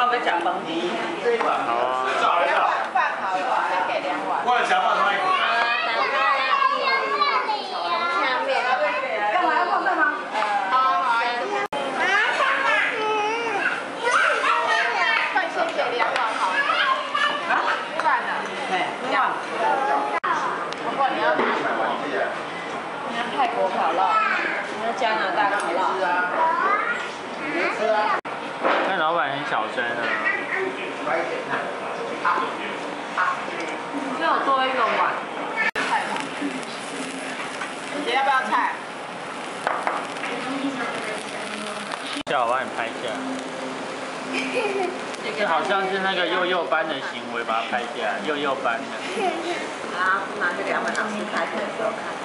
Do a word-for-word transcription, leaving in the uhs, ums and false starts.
要吃饭。 好啊。 饭好了，再给两碗。 我想饭太苦。 下面干嘛要放饭吗？呃，好好。饭先给两碗好了。啊？饭呢？对，两碗。不过你要买什么？你要泰国烤肉，你要加拿大烤肉。吃啊。吃啊。 那老板很小声啊。 给我多一个碗。姐要不要菜？ 叫我帮你拍一下。这好像是那个幼幼班的行为，把它拍下来，幼幼班的。 啊，拿去给他们老师开课的时候看。